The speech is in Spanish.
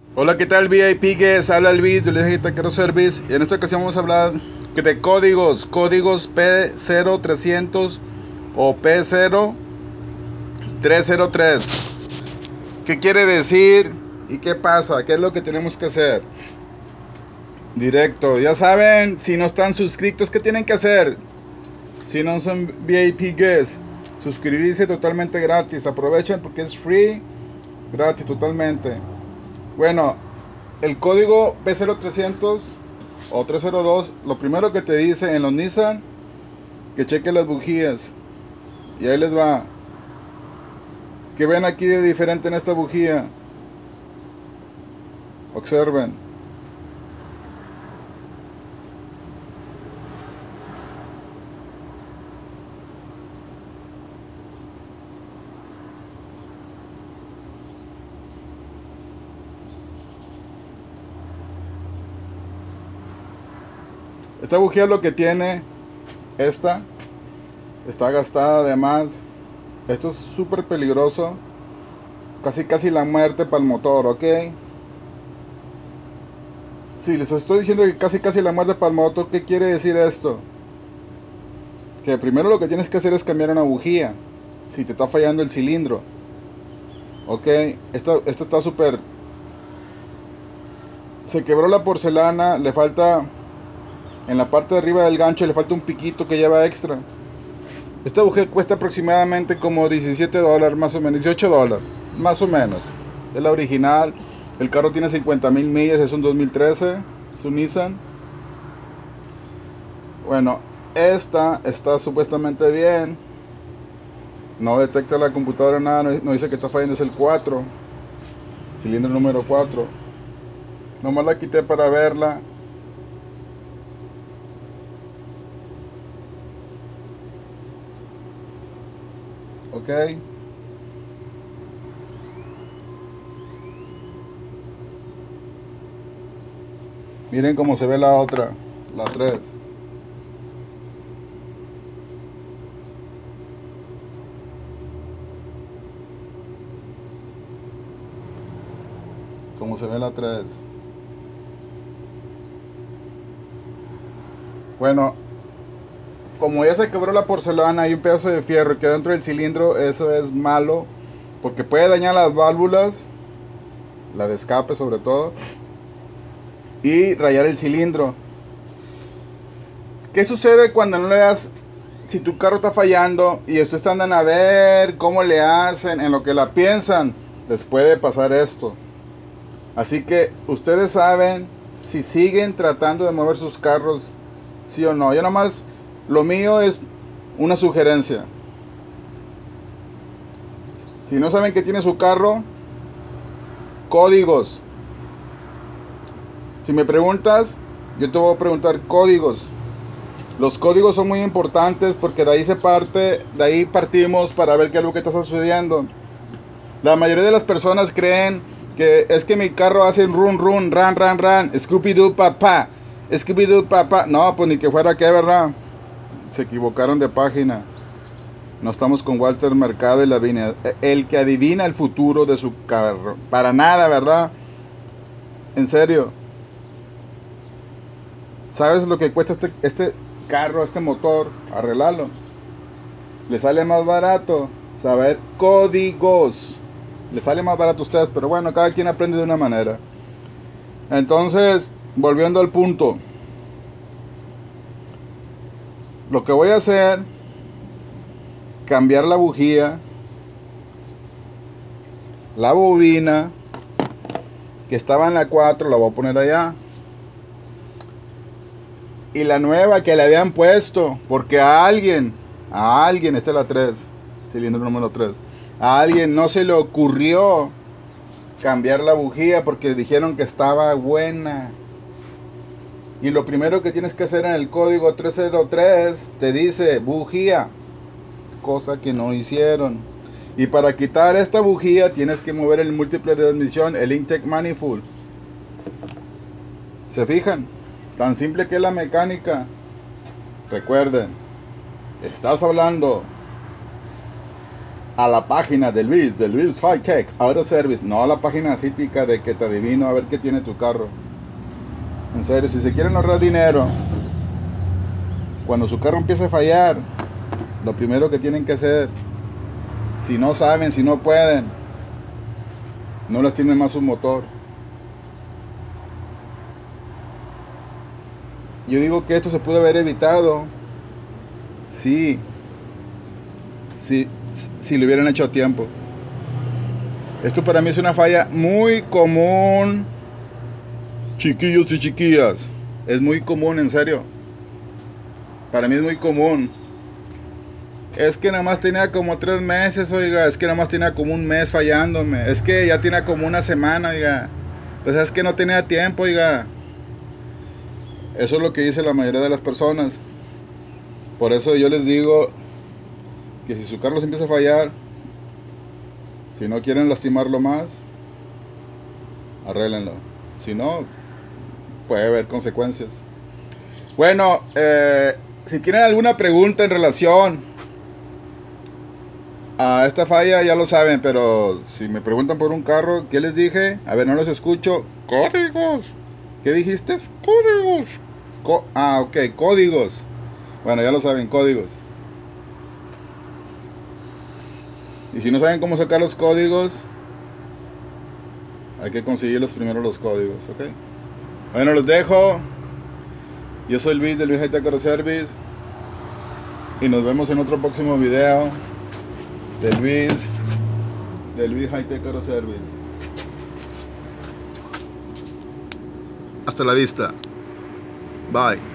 Hola, ¿qué tal VIP Guest? Habla Luis de Luis Taquero Service y en esta ocasión vamos a hablar de códigos P0300 o P0303. ¿Qué quiere decir y qué pasa? ¿Qué es lo que tenemos que hacer? Directo, ya saben, si no están suscritos, ¿qué tienen que hacer? Si no son VIP Guest, suscribirse totalmente gratis. Aprovechen porque es free, gratis totalmente. Bueno, el código P0300 o 302, lo primero que te dice en los Nissan, que cheque las bujías. Y ahí les va. ¿Qué ven aquí de diferente en esta bujía? Observen. Esta bujía lo que tiene, esta, está gastada además. Esto es súper peligroso. Casi la muerte para el motor, ¿ok? Si les estoy diciendo que casi la muerte para el motor, ¿qué quiere decir esto? Que primero lo que tienes que hacer es cambiar una bujía. Si te está fallando el cilindro. Ok, esto está súper... Se quebró la porcelana, le falta... En la parte de arriba del gancho le falta un piquito que lleva extra. Esta bujía cuesta aproximadamente como $17 más o menos, $18 más o menos. Es la original. El carro tiene 50,000 millas, es un 2013, es un Nissan. Bueno, esta está supuestamente bien. No detecta la computadora nada, no dice que está fallando, es el 4. Cilindro número 4. Nomás la quité para verla. Ok. Miren cómo se ve la otra, la 3. Como se ve la 3. Bueno, como ya se quebró la porcelana y un pedazo de fierro que dentro del cilindro, eso es malo porque puede dañar las válvulas, la de escape sobre todo, y rayar el cilindro. ¿Qué sucede cuando no le das? Si tu carro está fallando y ustedes andan a ver cómo le hacen, en lo que la piensan, les puede pasar esto. Así que ustedes saben si siguen tratando de mover sus carros, sí o no. Yo nomás, lo mío es una sugerencia. Si no saben que tiene su carro, códigos. Si me preguntas, yo te voy a preguntar códigos. Los códigos son muy importantes porque de ahí partimos para ver qué es lo que está sucediendo. La mayoría de las personas creen que es que mi carro hace run, ran, Scooby-Doo papá, Scooby-Doo papá. No, pues ni que fuera que, ¿verdad? Se equivocaron de página. No estamos con Walter Mercado, el que adivina el futuro de su carro. Para nada, ¿verdad? En serio. ¿Sabes lo que cuesta este carro, este motor? Arreglarlo. Le sale más barato saber códigos. Le sale más barato a ustedes, pero bueno, cada quien aprende de una manera. Entonces, volviendo al punto. Lo que voy a hacer, cambiar la bujía, la bobina, que estaba en la 4, la voy a poner allá. Y la nueva que le habían puesto, porque a alguien, esta es la 3, cilindro número 3, a alguien no se le ocurrió cambiar la bujía porque dijeron que estaba buena. Y lo primero que tienes que hacer en el código 303 te dice bujía, cosa que no hicieron. Y para quitar esta bujía tienes que mover el múltiple de transmisión, el intake manifold. ¿Se fijan? Tan simple que es la mecánica. Recuerden, estás hablando a la página de Luis High Tech Auto Service, no a la página cítica de que te adivino a ver qué tiene tu carro. En serio, si se quieren ahorrar dinero, cuando su carro empiece a fallar, lo primero que tienen que hacer, si no saben, si no pueden, no lastimen más su motor. Yo digo que esto se pudo haber evitado si lo hubieran hecho a tiempo. Esto para mí es una falla muy común, chiquillos y chiquillas. Es muy común, en serio. Para mí es muy común. Es que nada más tenía como 3 meses, oiga. Es que nada más tenía como un mes fallándome. Es que ya tenía como una semana, oiga. Pues es que no tenía tiempo, oiga. Eso es lo que dice la mayoría de las personas. Por eso yo les digo que si su carro se empieza a fallar, si no quieren lastimarlo más, arréglenlo. Si no, puede haber consecuencias. Bueno, si tienen alguna pregunta en relación a esta falla, ya lo saben. Pero si me preguntan por un carro, ¿qué les dije? A ver, no los escucho. Códigos. ¿Qué dijiste? Códigos. Ok, códigos. Bueno, ya lo saben, códigos. Y si no saben cómo sacar los códigos, hay que conseguirlos primero, los códigos, ¿ok? Bueno, los dejo. Yo soy Luis de Luis High Tech Auto Service. Y nos vemos en otro próximo video de Luis High Tech Auto Service. Hasta la vista. Bye.